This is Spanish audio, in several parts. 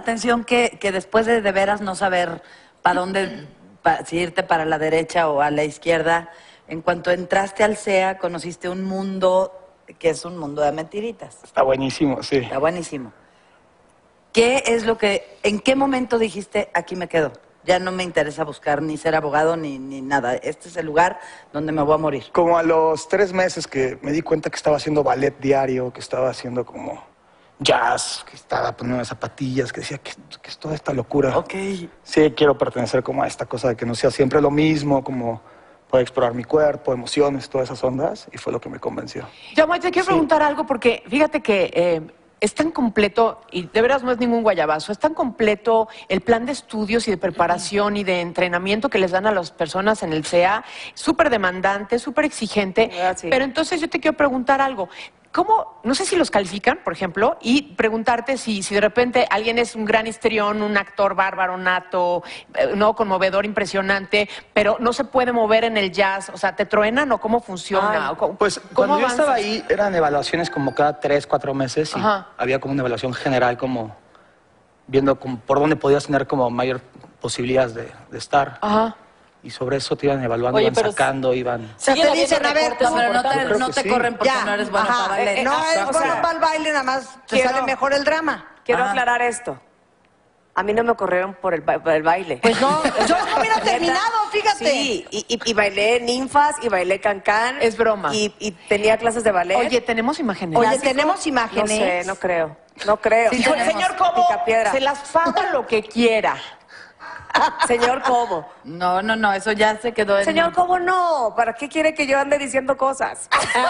atención que después de veras no saber para dónde, si irte para la derecha o a la izquierda, en cuanto entraste al CEA, conociste un mundo que es un mundo de mentiritas. Está buenísimo, sí. Está buenísimo. ¿Qué es lo que, en qué momento dijiste, aquí me quedo? Ya no me interesa buscar ni ser abogado ni nada. Este es el lugar donde me voy a morir. Como a los 3 meses que me di cuenta que estaba haciendo ballet diario, que estaba haciendo como jazz, que estaba poniendo zapatillas, que decía, ¿qué es toda esta locura? Ok. Sí, quiero pertenecer como a esta cosa de que no sea siempre lo mismo, como poder explorar mi cuerpo, emociones, todas esas ondas, y fue lo que me convenció. Yamoy, te quiero preguntar algo porque fíjate que es tan completo, y de veras no es ningún guayabazo, es tan completo el plan de estudios y de preparación y de entrenamiento que les dan a las personas en el CEA, súper demandante, súper exigente, Sí. pero entonces yo te quiero preguntar algo. ¿Cómo, no sé si los califican, por ejemplo, y preguntarte si de repente alguien es un gran histrión, un actor bárbaro, nato, no conmovedor, impresionante, pero no se puede mover en el jazz? O sea, ¿te truenan o cómo funciona? Ay, ¿O cómo- Pues cómo cuando yo estaba avanzas? ahí eran evaluaciones como cada 3, 4 meses y Ajá. había como una evaluación general como viendo como por dónde podías tener como mayor posibilidades de estar. Ajá. Y sobre eso te iban evaluando, Oye, iban pero sacando, iban... O sea, te dicen, a ver, No, pero no Yo te, creo no que te sí. corren porque ya, no eres bueno ajá, para ballet. no eres o bueno sea, para el baile, nada más te quiero- sale mejor el drama. Quiero Ajá. aclarar esto. A mí no me corrieron por el baile. Pues no, yo no hubiera Neta, terminado, fíjate. Sí, y bailé ninfas, y bailé cancán. Es broma. Y tenía clases de ballet. Oye, ¿tenemos imágenes? Oye, tenemos imágenes. no sé, no creo. No creo. Sí, Pues, tenemos. señor Cobo, Picapiedra. se las pago lo que quiera. Señor Cobo. No, eso ya se quedó en... Señor Cobo, no. ¿Para qué quiere que yo ande diciendo cosas?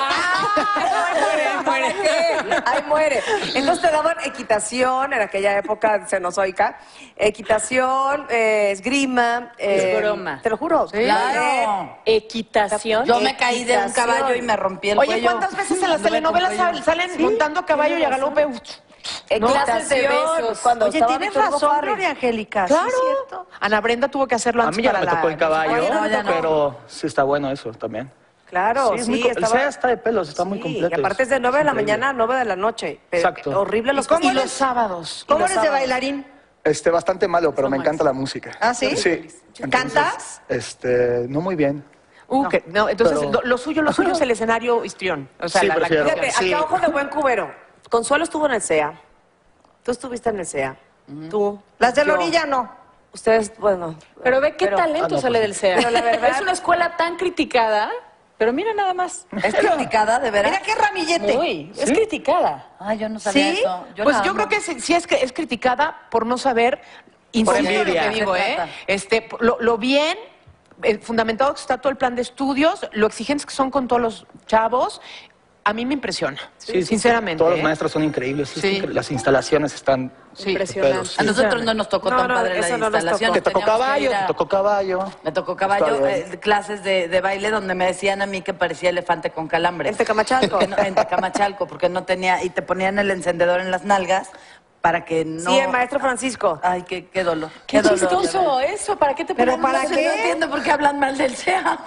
¿Para qué? Ahí muere. Entonces te daban equitación en aquella época cenozoica. Equitación, esgrima. Es broma. Te lo juro. Claro. Equitación. Yo me caí de un Equitación. caballo y me rompí el Oye, cuello. ¿cuántas veces en las Anduve con telenovelas cuello. salen montando a caballo y a galope? Clases de besos. Cuando Oye, estaba tienes Víctor Hugo razón, Farrell. Gloria Angélica. Claro. ¿Sí es cierto? Ana Brenda tuvo que hacerlo A antes mí ya no para me tocó el caballo, Oye, no, ya no. pero sí está bueno eso también. Claro, es sí, muy co- estaba... El CEA está de pelos, está muy Sí, completo. y aparte es de 9 de la increíble. mañana a 9 de la noche. Pero Exacto. horrible los cómo Y costos. los sábados. ¿Cómo los eres de sábados. bailarín? Bastante malo, pero me encanta la música. ¿Ah, sí? Sí. ¿Cantas? No muy bien. No, entonces Pero- lo suyo es el escenario histrión. O sea, Sí, la prefiero. actuación. Fíjate, Sí. acá ojo de buen cubero. Consuelo estuvo en el CEA. Tú estuviste en el CEA. Tú. Las de la yo. orilla no. Ustedes, bueno. Pero ve qué talento no, sale pues del CEA. pero la verdad- Es una escuela tan criticada, pero mira nada más. ¿Es criticada, de veras? Mira qué ramillete. Muy, es criticada. Ay, yo no sabía ¿Sí? eso. Pues la yo amo. creo que sí es criticada por no saber, insisto en lo envidia. que digo, Se trata. lo bien fundamentado que está todo el plan de estudios, lo exigentes que son con todos los chavos, a mí me impresiona, sinceramente. Todos los maestros son increíbles. Sí. Las instalaciones están Sí. Impresionante. de pelos. A nosotros no nos tocó No, tan no, padre la eso no nos instalación. tocó. Te tocó Teníamos que caballo, ir a- te tocó caballo. Me tocó caballo, Está bien. clases de baile donde me decían a mí que parecía elefante con calambre. En Tecamachalco. En Tecamachalco, porque no tenía, y te ponían el encendedor en las nalgas para que no... Sí, el maestro Francisco. Ay, qué dolor. Qué dolor, de chistoso verdad. eso. ¿Para qué te ¿Pero ponen para una- qué? No entiendo por qué hablan mal del CEA.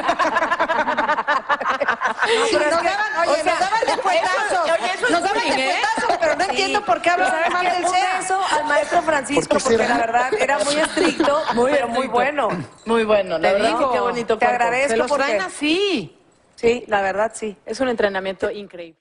Pero nos daban, oye, nos daban de puetazos. eso es Nos daban bullying, de ¿eh? puetazos, pero no entiendo por qué hablan ¿Sabes mal qué? del Un CEA. beso al maestro Francisco, ¿Por qué porque será? la verdad era muy estricto, pero muy bueno. Muy bueno, la Te verdad digo, que qué bonito te cuerpo. agradezco Se los porque... traen así. Sí, la verdad sí. Es un entrenamiento increíble.